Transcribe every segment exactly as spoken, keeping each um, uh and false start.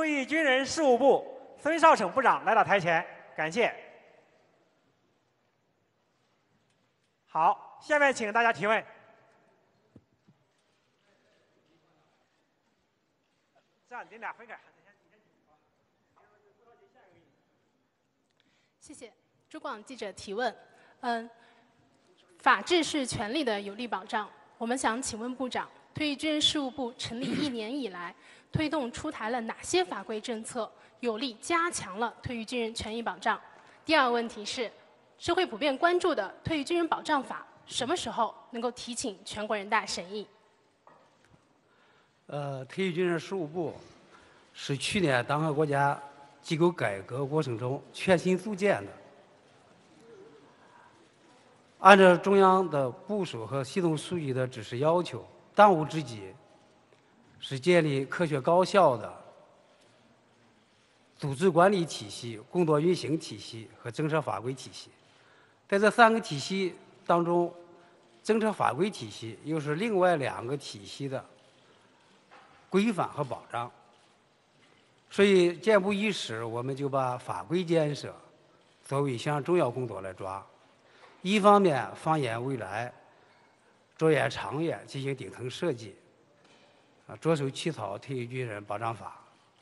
退役军人事务部孙少惩部长来到台前，感谢。好，下面请大家提问。这样，你俩分开。 谢谢中广记者提问。嗯，法治是权利的有力保障。我们想请问部长，退役军人事务部成立一年以来，推动出台了哪些法规政策，有力加强了退役军人权益保障？第二个问题是，社会普遍关注的退役军人保障法什么时候能够提请全国人大审议？ 呃，退役军人事务部是去年党和国家机构改革过程中全新组建的。按照中央的部署和系统书记的指示要求，当务之急是建立科学高效的组织管理体系、工作运行体系和政策法规体系。在这三个体系当中，政策法规体系又是另外两个体系的规范和保障。所以健步伊始，我们就把法规建设作为一项重要工作来抓。一方面放眼未来，着眼长远，进行顶层设计，啊，着手起草退役军人保障法，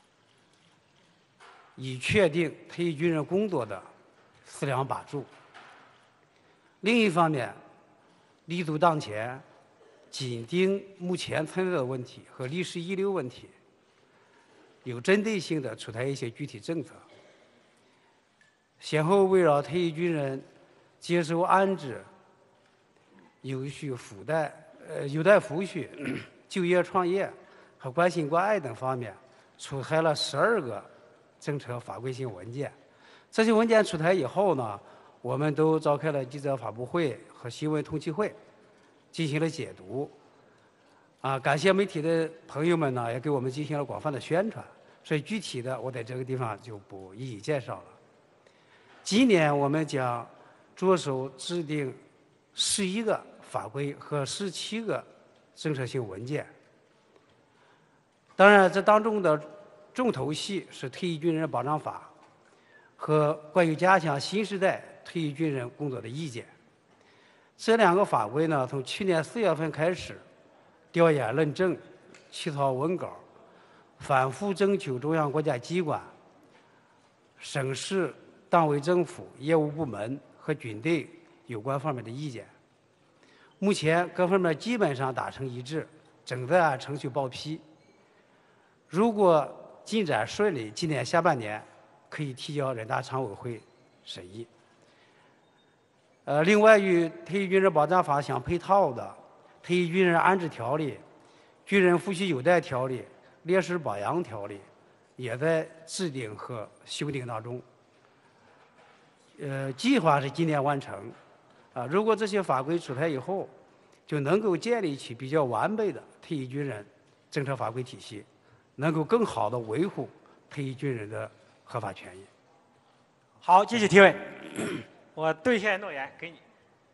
以确定退役军人工作的四梁把柱。另一方面，立足当前，紧盯目前存在的问题和历史遗留问题，有针对性的出台一些具体政策，先后围绕退役军人接受安置、有序抚待、呃有待抚恤、就业创业和关心关爱等方面，出台了十二个政策法规性文件。这些文件出台以后呢，我们都召开了记者发布会和新闻通气会，进行了解读。啊，感谢媒体的朋友们呢，也给我们进行了广泛的宣传。所以具体的，我在这个地方就不一一介绍了。今年我们将着手制定十一个法规和十七个政策性文件。当然，这当中的重头戏是退役军人保障法和关于加强新时代退役军人工作的意见。这两个法规呢，从去年四月份开始调研论证、起草文稿，反复征求中央国家机关、省市党委政府、业务部门和军队有关方面的意见。目前各方面基本上达成一致，正在按程序报批。如果进展顺利，今年下半年可以提交人大常委会审议。呃，另外与退役军人保障法相配套的退役军人安置条例、军人抚恤优待条例、烈士表扬条例也在制定和修订当中。呃，计划是今年完成。啊，如果这些法规出台以后，就能够建立起比较完备的退役军人政策法规体系，能够更好地维护退役军人的合法权益。 好，继续提问。我兑现诺言，给你。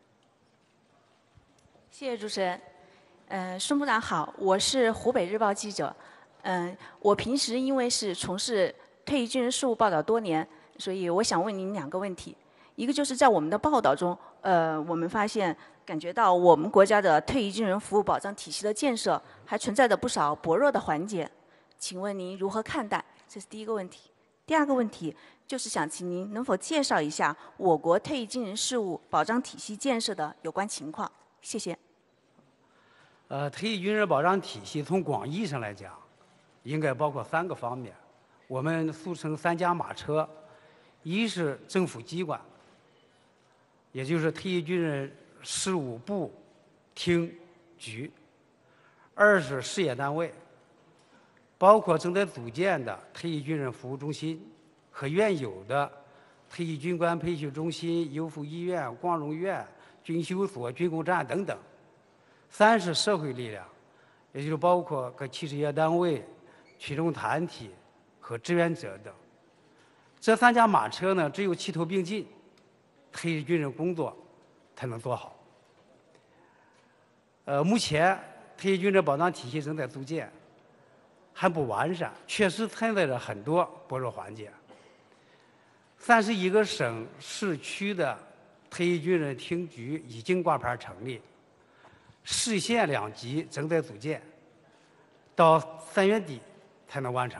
谢谢主持人。嗯，孙部长好，我是湖北日报记者。嗯，我平时因为是从事退役军人事务报道多年，所以我想问您两个问题。一个就是在我们的报道中，呃，我们发现感觉到我们国家的退役军人服务保障体系的建设还存在着不少薄弱的环节，请问您如何看待？这是第一个问题。第二个问题就是想请您能否介绍一下我国退役军人事务保障体系建设的有关情况？谢谢。 呃，退役军人保障体系从广义上来讲，应该包括三个方面，我们俗称三驾马车，一是政府机关，也就是退役军人事务部、厅、局；二是事业单位，包括正在组建的退役军人服务中心和原有的退役军官培训中心、优抚医院、光荣院、军修所、军工站等等；三是社会力量，也就是包括各企事业单位、群众团体和志愿者等。这三驾马车呢，只有齐头并进，退役军人工作才能做好。呃，目前退役军人保障体系正在组建， 还不完善，确实存在着很多薄弱环节。三十一个省市区的退役军人厅局已经挂牌成立，市县两级正在组建，到三月底才能完成。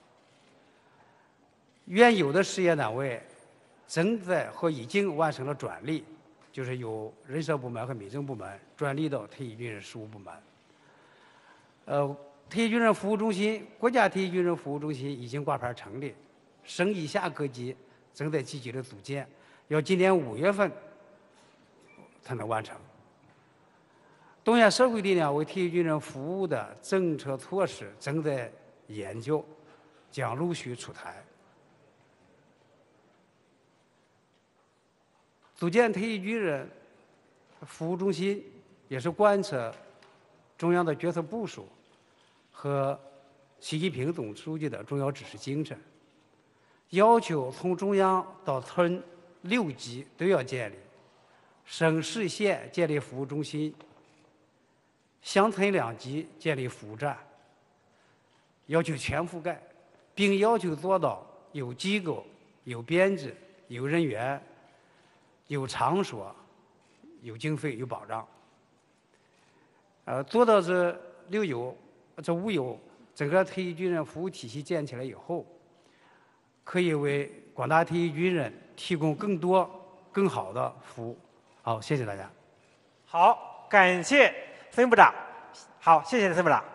原有的事业单位正在或已经完成了转隶，就是由人社部门和民政部门转隶到退役军人事务部门。呃，退役军人服务中心、国家退役军人服务中心已经挂牌成立，省以下各级正在积极的组建，要今年五月份才能完成。动员社会力量为退役军人服务的政策措施正在研究，将陆续出台。组建退役军人服务中心，也是贯彻中央的决策部署和习近平总书记的重要指示精神，要求从中央到村六级都要建立，省市县建立服务中心，乡村两级建立服务站，要求全覆盖，并要求做到有机构、有编制、有人员、有场所、有经费、有保障。呃，做到这六有、这五有，整个退役军人服务体系建起来以后，可以为广大退役军人提供更多、更好的服务。好，谢谢大家。 好，感谢孙部长。好，谢谢孙部长。